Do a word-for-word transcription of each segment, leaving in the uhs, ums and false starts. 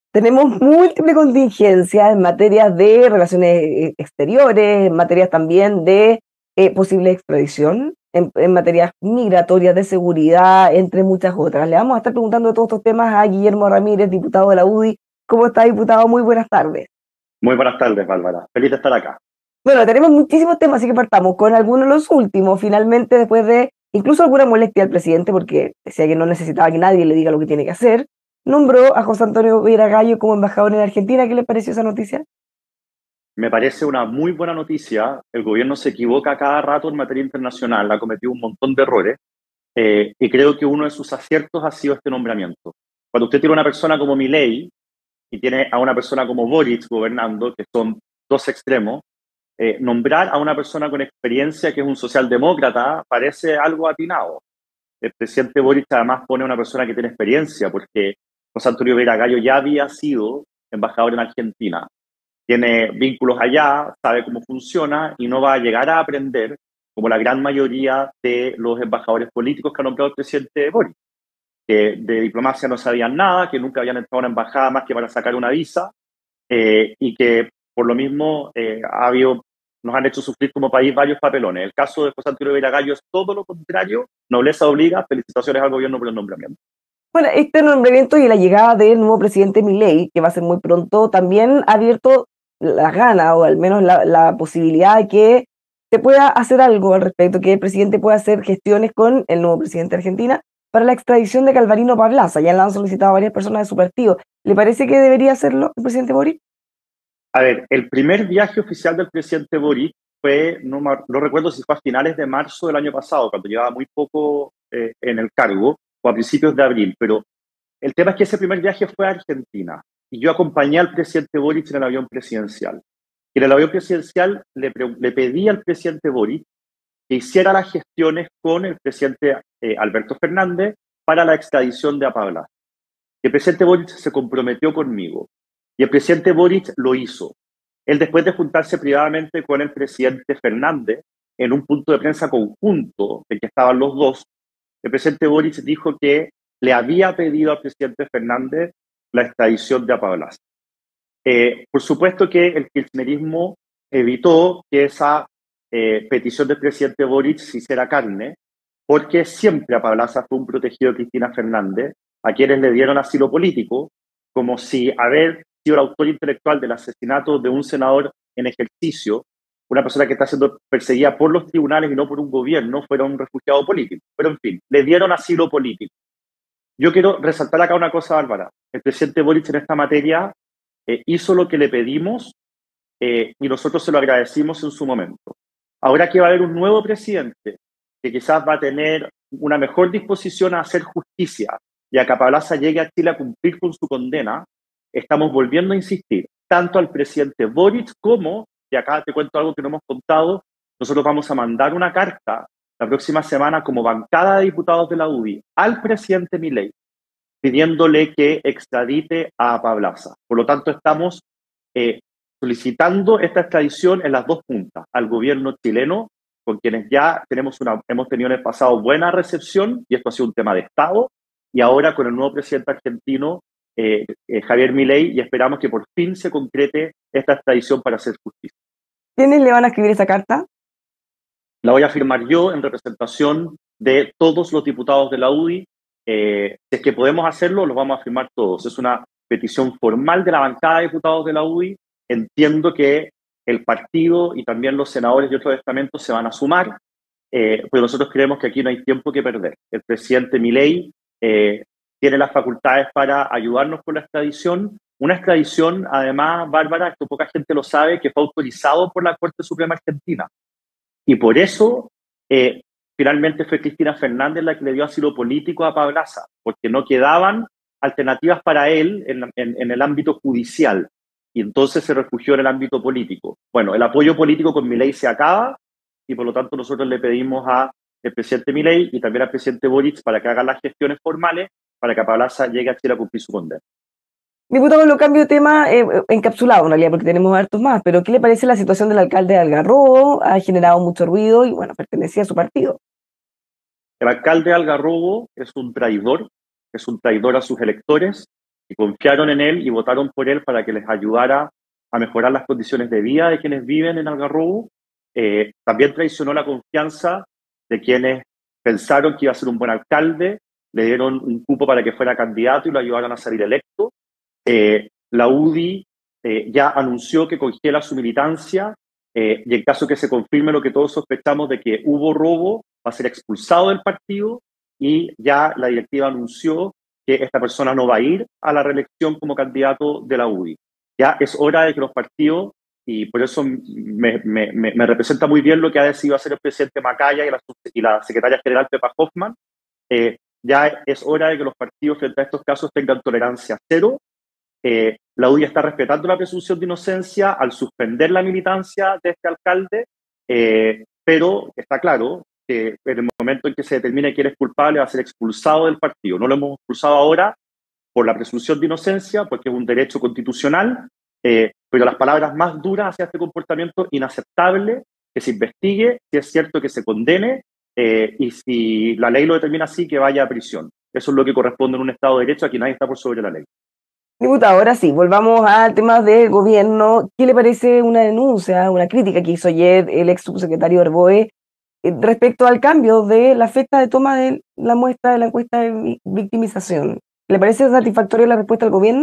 Tenemos múltiples contingencias en materia de relaciones eh, exteriores, en materia también de eh, posible extradición, en, en materias migratorias, de seguridad, entre muchas otras. Le vamos a estar preguntando de todos estos temas a Guillermo Ramírez, diputado de la U D I. ¿Cómo está, diputado? Muy buenas tardes. Muy buenas tardes, Bárbara. Feliz de estar acá. Bueno, tenemos muchísimos temas, así que partamos con algunos de los últimos. Finalmente, después de incluso alguna molestia al presidente, porque decía que no necesitaba que nadie le diga lo que tiene que hacer, nombró a José Antonio Gallo como embajador en Argentina. ¿Qué le pareció esa noticia? Me parece una muy buena noticia. El gobierno se equivoca cada rato en materia internacional, ha cometido un montón de errores eh, y creo que uno de sus aciertos ha sido este nombramiento. Cuando usted tiene una persona como Milei y tiene a una persona como Boric gobernando, que son dos extremos, eh, nombrar a una persona con experiencia que es un socialdemócrata parece algo atinado. El presidente Boric además pone a una persona que tiene experiencia, porque José Antonio Vera Gallo ya había sido embajador en Argentina, tiene vínculos allá, sabe cómo funciona y no va a llegar a aprender como la gran mayoría de los embajadores políticos que ha nombrado el presidente Boric, que de diplomacia no sabían nada, que nunca habían entrado a una embajada más que para sacar una visa, eh, y que por lo mismo eh, ha habido, nos han hecho sufrir como país varios papelones. El caso de José Antonio Vera Gallo es todo lo contrario, nobleza obliga, felicitaciones al gobierno por el nombramiento. Bueno, este nombramiento y la llegada del nuevo presidente Milei, que va a ser muy pronto, también ha abierto las ganas, o al menos la, la posibilidad de que se pueda hacer algo al respecto, que el presidente pueda hacer gestiones con el nuevo presidente de Argentina para la extradición de Calvarino Pablaza. Ya la han solicitado varias personas de su partido. ¿Le parece que debería hacerlo el presidente Boric? A ver, el primer viaje oficial del presidente Boric fue, no, no recuerdo si fue a finales de marzo del año pasado, cuando llevaba muy poco eh, en el cargo, o a principios de abril, pero el tema es que ese primer viaje fue a Argentina y yo acompañé al presidente Boric en el avión presidencial. Y en el avión presidencial le, le pedí al presidente Boric que hiciera las gestiones con el presidente eh, Alberto Fernández para la extradición de Apabla. El presidente Boric se comprometió conmigo y el presidente Boric lo hizo. Él, después de juntarse privadamente con el presidente Fernández en un punto de prensa conjunto en que estaban los dos, el presidente Boric dijo que le había pedido al presidente Fernández la extradición de Apablas. Eh, por supuesto que el kirchnerismo evitó que esa eh, petición del presidente Boric se hiciera carne, porque siempre Apablaza fue un protegido de Cristina Fernández, a quienes le dieron asilo político, como si haber sido el autor intelectual del asesinato de un senador en ejercicio, una persona que está siendo perseguida por los tribunales y no por un gobierno, fuera un refugiado político. Pero en fin, le dieron asilo político. Yo quiero resaltar acá una cosa, Bárbara. El presidente Boric en esta materia eh, hizo lo que le pedimos eh, y nosotros se lo agradecimos en su momento. Ahora que va a haber un nuevo presidente que quizás va a tener una mejor disposición a hacer justicia y a que Pablaza llegue a Chile a cumplir con su condena, estamos volviendo a insistir tanto al presidente Boric como, y acá te cuento algo que no hemos contado, nosotros vamos a mandar una carta la próxima semana como bancada de diputados de la U D I al presidente Milei pidiéndole que extradite a Pablaza. Por lo tanto, estamos eh, solicitando esta extradición en las dos puntas, al gobierno chileno, con quienes ya tenemos una, hemos tenido en el pasado buena recepción, y esto ha sido un tema de Estado, y ahora con el nuevo presidente argentino, eh, eh, Javier Milei, y esperamos que por fin se concrete esta extradición para hacer justicia. ¿Quiénes le van a escribir esa carta? La voy a firmar yo en representación de todos los diputados de la U D I. Eh, si es que podemos hacerlo, lo vamos a firmar todos. Es una petición formal de la bancada de diputados de la U D I. Entiendo que el partido y también los senadores de otros estamentos se van a sumar, eh, pero nosotros creemos que aquí no hay tiempo que perder. El presidente Milei eh, tiene las facultades para ayudarnos con la extradición. Una extradición, además, Bárbara, que poca gente lo sabe, que fue autorizado por la Corte Suprema Argentina. Y por eso, eh, finalmente fue Cristina Fernández la que le dio asilo político a Pablaza, porque no quedaban alternativas para él en, en, en el ámbito judicial. Y entonces se refugió en el ámbito político. Bueno, el apoyo político con Milei se acaba y por lo tanto nosotros le pedimos al presidente Milei y también al presidente Boric para que hagan las gestiones formales para que Pablaza llegue a Chile a cumplir su condena. Diputado, lo cambio de tema eh, encapsulado en realidad, porque tenemos hartos más, pero ¿qué le parece la situación del alcalde de Algarrobo? Ha generado mucho ruido y, bueno, pertenecía a su partido. El alcalde de Algarrobo es un traidor, es un traidor a sus electores, que confiaron en él y votaron por él para que les ayudara a mejorar las condiciones de vida de quienes viven en Algarrobo. Eh, también traicionó la confianza de quienes pensaron que iba a ser un buen alcalde, le dieron un cupo para que fuera candidato y lo ayudaron a salir electo. Eh, la U D I eh, ya anunció que congela su militancia eh, y en caso que se confirme lo que todos sospechamos de que hubo robo, va a ser expulsado del partido y ya la directiva anunció que esta persona no va a ir a la reelección como candidato de la U D I. Ya es hora de que los partidos, y por eso me, me, me, me representa muy bien lo que ha decidido hacer el presidente Macaya y la, y la secretaria general Pepa Hoffman, eh, ya es hora de que los partidos frente a estos casos tengan tolerancia cero. Eh, la U D I está respetando la presunción de inocencia al suspender la militancia de este alcalde, eh, pero está claro que en el momento en que se determine quién es culpable va a ser expulsado del partido. No lo hemos expulsado ahora por la presunción de inocencia, porque es un derecho constitucional, eh, pero las palabras más duras hacia este comportamiento inaceptable, que se investigue, si es cierto que se condene, eh, y si la ley lo determina así, que vaya a prisión. Eso es lo que corresponde en un Estado de Derecho, aquí nadie está por sobre la ley. Diputado, ahora sí, volvamos al tema del gobierno. ¿Qué le parece una denuncia, una crítica que hizo ayer el ex subsecretario Arboe eh, respecto al cambio de la fecha de toma de la muestra de la encuesta de victimización? ¿Le parece satisfactoria la respuesta del gobierno?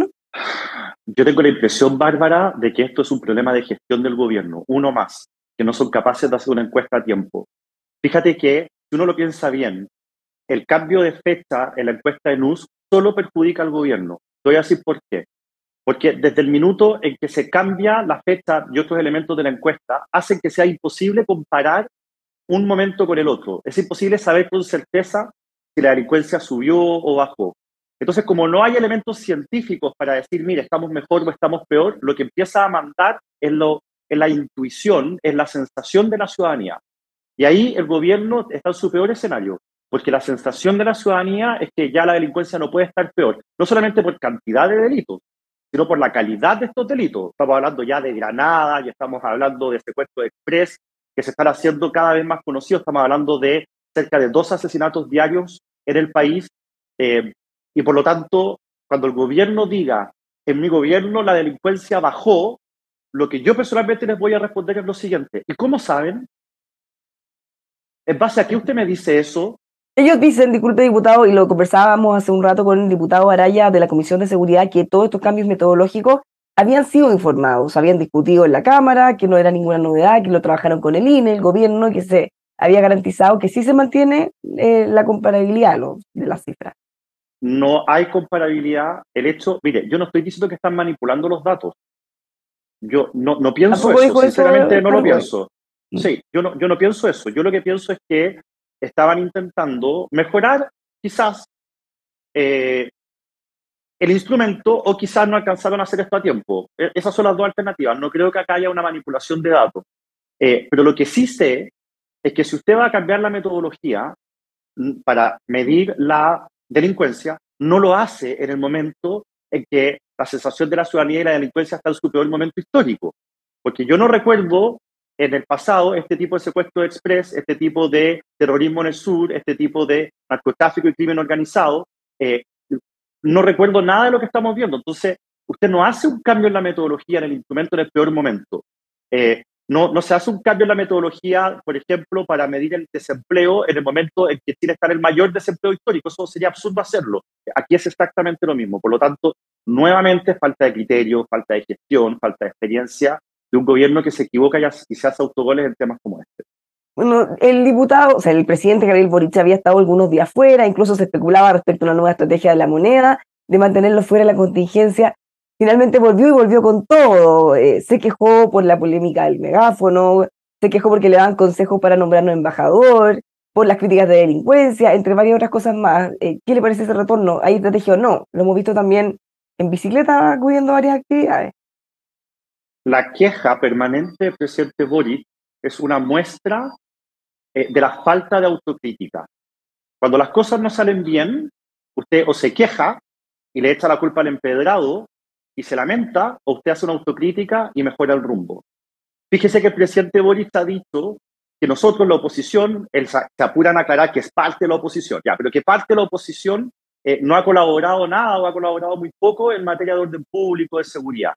Yo tengo la impresión, Bárbara, de que esto es un problema de gestión del gobierno, uno más, que no son capaces de hacer una encuesta a tiempo. Fíjate que, si uno lo piensa bien, el cambio de fecha en la encuesta de N U S solo perjudica al gobierno. Te voy a decir por qué. Porque desde el minuto en que se cambia la fecha y otros elementos de la encuesta, hacen que sea imposible comparar un momento con el otro. Es imposible saber con certeza si la delincuencia subió o bajó. Entonces, como no hay elementos científicos para decir, mire, estamos mejor o estamos peor, lo que empieza a mandar es, lo, es la intuición, es la sensación de la ciudadanía. Y ahí el gobierno está en su peor escenario, porque la sensación de la ciudadanía es que ya la delincuencia no puede estar peor, no solamente por cantidad de delitos, sino por la calidad de estos delitos. Estamos hablando ya de Granada, ya estamos hablando de secuestro express, que se están haciendo cada vez más conocidos, estamos hablando de cerca de dos asesinatos diarios en el país, eh, y por lo tanto, cuando el gobierno diga, en mi gobierno la delincuencia bajó, lo que yo personalmente les voy a responder es lo siguiente. ¿Y cómo saben? ¿En base a qué usted me dice eso? Ellos dicen, disculpe diputado, y lo conversábamos hace un rato con el diputado Araya de la Comisión de Seguridad, que todos estos cambios metodológicos habían sido informados, habían discutido en la Cámara, que no era ninguna novedad, que lo trabajaron con el I N E, el gobierno, que se había garantizado que sí se mantiene eh, la comparabilidad ¿no? de las cifras. No hay comparabilidad. El hecho, mire, yo no estoy diciendo que están manipulando los datos. Yo no, no pienso eso, sinceramente eso, no lo pienso. Sí, yo no, yo no pienso eso. Yo lo que pienso es que estaban intentando mejorar quizás eh, el instrumento o quizás no alcanzaron a hacer esto a tiempo. Esas son las dos alternativas. No creo que acá haya una manipulación de datos. Eh, pero lo que sí sé es que si usted va a cambiar la metodología para medir la delincuencia, no lo hace en el momento en que la sensación de la ciudadanía y la delincuencia está en su peor momento histórico. Porque yo no recuerdo en el pasado este tipo de secuestro express, este tipo de terrorismo en el sur, este tipo de narcotráfico y crimen organizado. Eh, no recuerdo nada de lo que estamos viendo. Entonces, usted no hace un cambio en la metodología, en el instrumento, en el peor momento. Eh, no, no se hace un cambio en la metodología, por ejemplo, para medir el desempleo en el momento en que Chile está en el mayor desempleo histórico. Eso sería absurdo hacerlo. Aquí es exactamente lo mismo. Por lo tanto, nuevamente, falta de criterio, falta de gestión, falta de experiencia de un gobierno que se equivoca y se hace autogoles en temas como este. Bueno, el diputado, o sea, el presidente Gabriel Boric había estado algunos días fuera, incluso se especulaba respecto a una nueva estrategia de la moneda, de mantenerlo fuera de la contingencia. Finalmente volvió y volvió con todo. Eh, se quejó por la polémica del megáfono, se quejó porque le daban consejos para nombrarnos embajador, por las críticas de delincuencia, entre varias otras cosas más. Eh, ¿Qué le parece ese retorno? ¿Hay estrategia o no? Lo hemos visto también en bicicleta acudiendo a varias actividades. La queja permanente del presidente Boric es una muestra eh, de la falta de autocrítica. Cuando las cosas no salen bien, usted o se queja y le echa la culpa al empedrado y se lamenta, o usted hace una autocrítica y mejora el rumbo. Fíjese que el presidente Boric ha dicho que nosotros, la oposición, él, se apuran a aclarar que es parte de la oposición, ya, pero que parte de la oposición eh, no ha colaborado nada o ha colaborado muy poco en materia de orden público, de seguridad.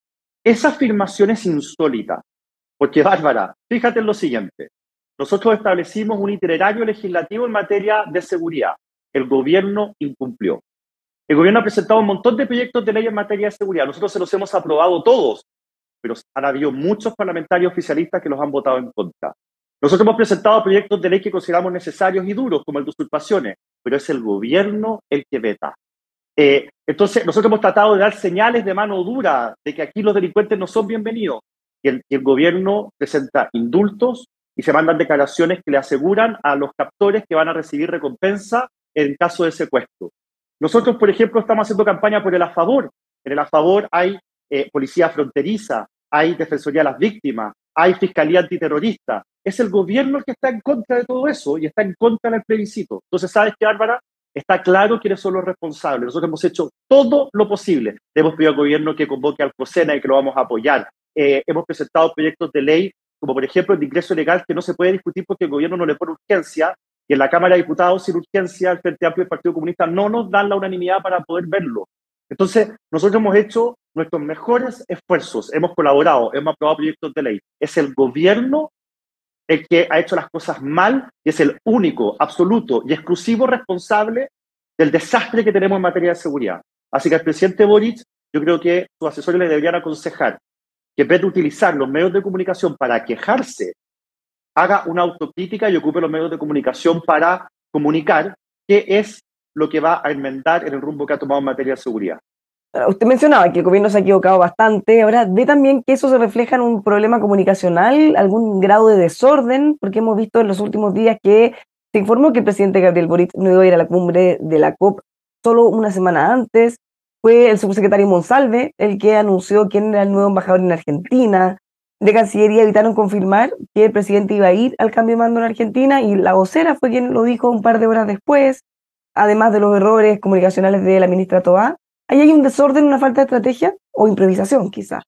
Esa afirmación es insólita, porque Bárbara, fíjate en lo siguiente. Nosotros establecimos un itinerario legislativo en materia de seguridad. El gobierno incumplió. El gobierno ha presentado un montón de proyectos de ley en materia de seguridad. Nosotros se los hemos aprobado todos, pero han habido muchos parlamentarios oficialistas que los han votado en contra. Nosotros hemos presentado proyectos de ley que consideramos necesarios y duros, como el de usurpaciones, pero es el gobierno el que veta. Eh, entonces, nosotros hemos tratado de dar señales de mano dura de que aquí los delincuentes no son bienvenidos. Y el, y el gobierno presenta indultos y se mandan declaraciones que le aseguran a los captores que van a recibir recompensa en caso de secuestro. Nosotros, por ejemplo, estamos haciendo campaña por el A Favor. En el A Favor hay eh, policía fronteriza, hay defensoría de las víctimas, hay fiscalía antiterrorista. Es el gobierno el que está en contra de todo eso y está en contra del plebiscito. Entonces, ¿sabes qué, Bárbara? Está claro quiénes son los responsables. Nosotros hemos hecho todo lo posible. Le hemos pedido al gobierno que convoque al COSENA y que lo vamos a apoyar. Eh, hemos presentado proyectos de ley, como por ejemplo el de ingreso legal, que no se puede discutir porque el gobierno no le pone urgencia, y en la Cámara de Diputados, sin urgencia, el Frente Amplio y el Partido Comunista no nos dan la unanimidad para poder verlo. Entonces, nosotros hemos hecho nuestros mejores esfuerzos, hemos colaborado, hemos aprobado proyectos de ley. Es el gobierno el que ha hecho las cosas mal y es el único, absoluto y exclusivo responsable del desastre que tenemos en materia de seguridad. Así que al presidente Boric, yo creo que sus asesores le deberían aconsejar que en vez de utilizar los medios de comunicación para quejarse, haga una autocrítica y ocupe los medios de comunicación para comunicar qué es lo que va a enmendar en el rumbo que ha tomado en materia de seguridad. Usted mencionaba que el gobierno se ha equivocado bastante. Ahora, ¿ve también que eso se refleja en un problema comunicacional, algún grado de desorden? Porque hemos visto en los últimos días que se informó que el presidente Gabriel Boric no iba a ir a la cumbre de la COP solo una semana antes. Fue el subsecretario Monsalve el que anunció quién era el nuevo embajador en Argentina. De Cancillería evitaron confirmar que el presidente iba a ir al cambio de mando en Argentina y la vocera fue quien lo dijo un par de horas después, además de los errores comunicacionales de la ministra Toá. ¿Ahí hay un desorden, una falta de estrategia o improvisación, quizás?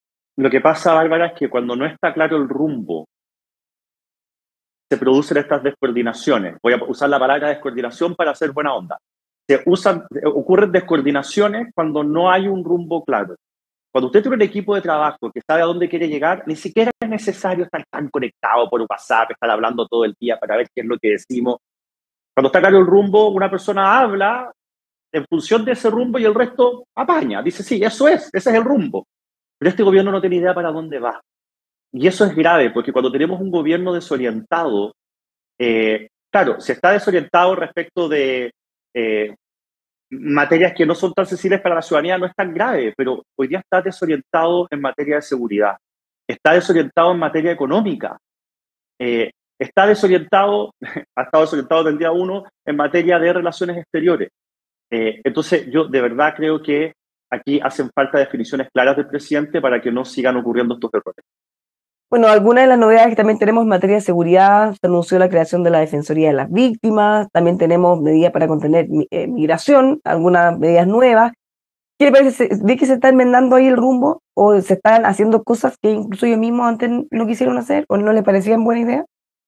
Lo que pasa, Bárbara, es que cuando no está claro el rumbo, se producen estas descoordinaciones. Voy a usar la palabra descoordinación para hacer buena onda. Se usan, ocurren descoordinaciones cuando no hay un rumbo claro. Cuando usted tiene un equipo de trabajo que sabe a dónde quiere llegar, ni siquiera es necesario estar tan conectado por WhatsApp, estar hablando todo el día para ver qué es lo que decimos. Cuando está claro el rumbo, una persona habla en función de ese rumbo y el resto apaña. Dice, sí, eso es, ese es el rumbo. Pero este gobierno no tiene idea para dónde va. Y eso es grave, porque cuando tenemos un gobierno desorientado, eh, claro, si está desorientado respecto de eh, materias que no son tan sensibles para la ciudadanía, no es tan grave, pero hoy día está desorientado en materia de seguridad, está desorientado en materia económica, eh, está desorientado, ha estado desorientado desde el día uno en materia de relaciones exteriores. Eh, entonces, yo de verdad creo que aquí hacen falta definiciones claras del presidente para que no sigan ocurriendo estos errores. Bueno, algunas de las novedades que también tenemos en materia de seguridad, se anunció la creación de la Defensoría de las Víctimas, también tenemos medidas para contener eh, migración, algunas medidas nuevas. ¿Qué le parece? ¿Ve que se está enmendando ahí el rumbo o se están haciendo cosas que incluso ellos mismos antes no quisieron hacer o no les parecían buena idea?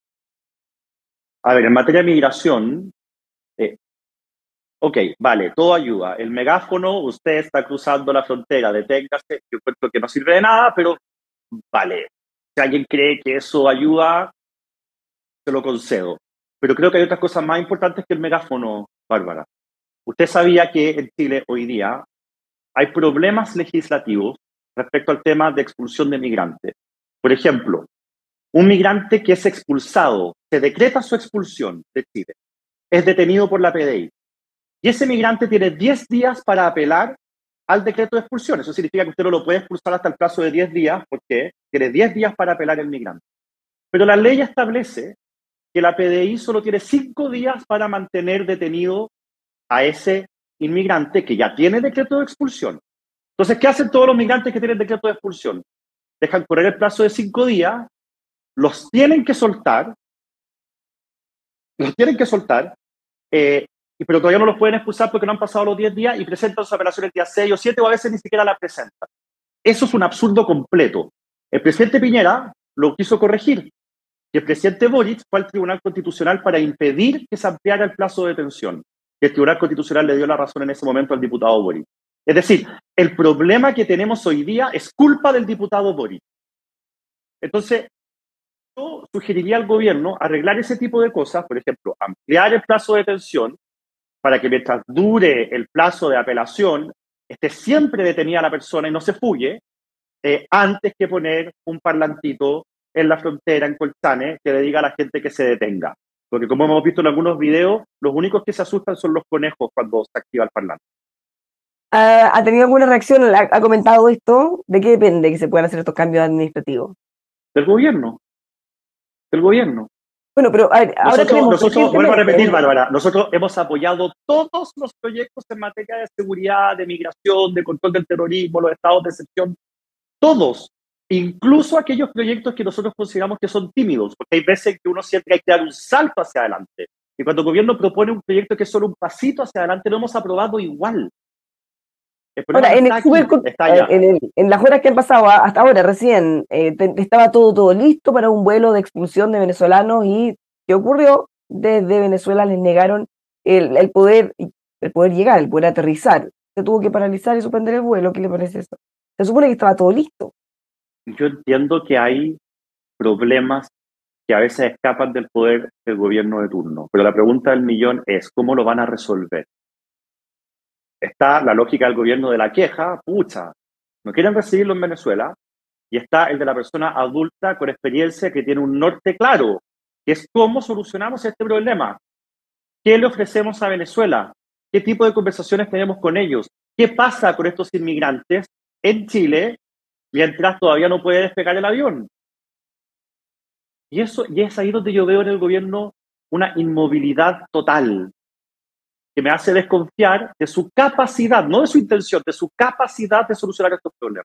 A ver, en materia de migración, eh, ok, vale, todo ayuda. El megáfono, usted está cruzando la frontera, deténgase, yo encuentro que no sirve de nada, pero vale. Si alguien cree que eso ayuda, se lo concedo. Pero creo que hay otras cosas más importantes que el megáfono, Bárbara. Usted sabía que en Chile hoy día hay problemas legislativos respecto al tema de expulsión de migrantes. Por ejemplo, un migrante que es expulsado, se decreta su expulsión de Chile, es detenido por la P D I. Y ese migrante tiene diez días para apelar al decreto de expulsión. Eso significa que usted no lo puede expulsar hasta el plazo de diez días, porque tiene diez días para apelar el migrante. Pero la ley establece que la P D I solo tiene cinco días para mantener detenido a ese inmigrante que ya tiene decreto de expulsión. Entonces, ¿qué hacen todos los migrantes que tienen decreto de expulsión? Dejan correr el plazo de cinco días, los tienen que soltar, los tienen que soltar, eh, pero todavía no los pueden expulsar porque no han pasado los diez días y presentan su apelación el día seis o siete o a veces ni siquiera la presentan. Eso es un absurdo completo. El presidente Piñera lo quiso corregir y el presidente Boric fue al Tribunal Constitucional para impedir que se ampliara el plazo de detención. que el Tribunal Constitucional le dio la razón en ese momento al diputado Boric. Es decir, el problema que tenemos hoy día es culpa del diputado Boric. Entonces, yo sugeriría al gobierno arreglar ese tipo de cosas, por ejemplo, ampliar el plazo de detención para que mientras dure el plazo de apelación, esté siempre detenida la persona y no se fugue, eh, antes que poner un parlantito en la frontera, en Colchane, que le diga a la gente que se detenga. Porque como hemos visto en algunos videos, los únicos que se asustan son los conejos cuando se activa el parlante. ¿Ha, ha tenido alguna reacción? ¿Ha, ha comentado esto? ¿De qué depende que se puedan hacer estos cambios administrativos? Del gobierno. Del gobierno. Bueno, pero a ver, ahora nosotros, tenemos nosotros vuelvo a repetir, Bárbara, nosotros hemos apoyado todos los proyectos en materia de seguridad, de migración, de control del terrorismo, los estados de excepción, todos, incluso aquellos proyectos que nosotros consideramos que son tímidos, porque hay veces que uno siempre hay que dar un salto hacia adelante. Y cuando el gobierno propone un proyecto que es solo un pasito hacia adelante, lo hemos aprobado igual. Ahora, en, el super, en, el, en las horas que han pasado hasta ahora, recién, eh, te, estaba todo, todo listo para un vuelo de expulsión de venezolanos y ¿qué ocurrió? Desde Venezuela les negaron el, el, poder, el poder llegar, el poder aterrizar. Se tuvo que paralizar y suspender el vuelo. ¿Qué le parece eso? Se supone que estaba todo listo. Yo entiendo que hay problemas que a veces escapan del poder del gobierno de turno, pero la pregunta del millón es, ¿cómo lo van a resolver? Está la lógica del gobierno de la queja, pucha, no quieren recibirlo en Venezuela, y está el de la persona adulta con experiencia que tiene un norte claro, que es cómo solucionamos este problema. ¿Qué le ofrecemos a Venezuela? ¿Qué tipo de conversaciones tenemos con ellos? ¿Qué pasa con estos inmigrantes en Chile mientras todavía no puede despegar el avión? Y, eso, y es ahí donde yo veo en el gobierno una inmovilidad total, que me hace desconfiar de su capacidad, no de su intención, de su capacidad de solucionar estos problemas.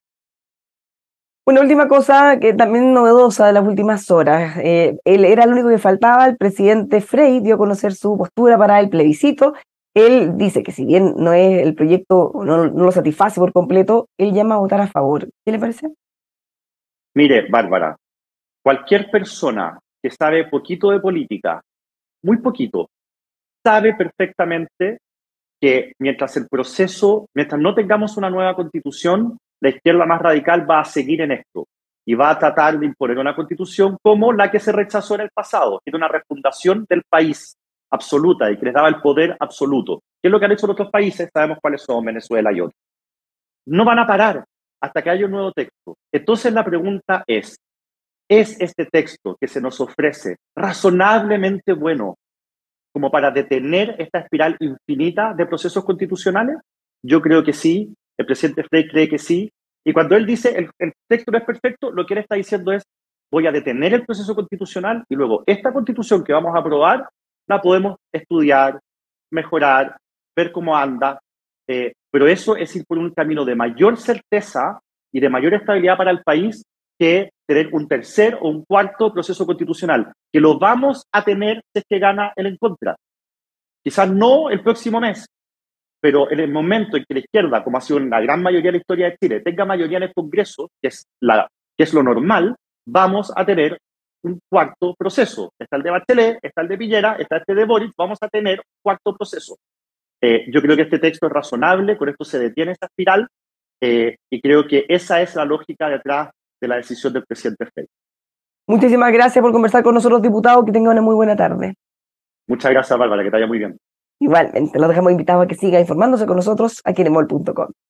Una última cosa que también novedosa de las últimas horas. Eh, él era el único que faltaba, el presidente Frei dio a conocer su postura para el plebiscito. Él dice que si bien no es el proyecto, no, no lo satisface por completo, él llama a votar a favor. ¿Qué le parece? Mire, Bárbara, cualquier persona que sabe poquito de política, muy poquito, sabe perfectamente que mientras el proceso, mientras no tengamos una nueva constitución, la izquierda más radical va a seguir en esto y va a tratar de imponer una constitución como la que se rechazó en el pasado, que era una refundación del país absoluta y que les daba el poder absoluto. ¿Qué es lo que han hecho otros países? Sabemos cuáles son, Venezuela y otros. No van a parar hasta que haya un nuevo texto. Entonces la pregunta es, ¿es este texto que se nos ofrece razonablemente bueno como para detener esta espiral infinita de procesos constitucionales? Yo creo que sí, el presidente Frei cree que sí, y cuando él dice el, el texto no es perfecto, lo que él está diciendo es, voy a detener el proceso constitucional y luego esta constitución que vamos a aprobar la podemos estudiar, mejorar, ver cómo anda, eh, pero eso es ir por un camino de mayor certeza y de mayor estabilidad para el país que tener un tercer o un cuarto proceso constitucional, que lo vamos a tener si es que gana el en contra. Quizás no el próximo mes, pero en el momento en que la izquierda, como ha sido en la gran mayoría de la historia de Chile, tenga mayoría en el Congreso, que es, la, que es lo normal, vamos a tener un cuarto proceso. Está el de Bachelet, está el de Piñera, está este de Boric, vamos a tener un cuarto proceso. Eh, yo creo que este texto es razonable, con esto se detiene esa espiral, eh, y creo que esa es la lógica detrás de la decisión del presidente Frei. Muchísimas gracias por conversar con nosotros, diputado. Que tenga una muy buena tarde. Muchas gracias, Bárbara, que te vaya muy bien. Igualmente, los dejamos invitados a que siga informándose con nosotros aquí en emol punto com.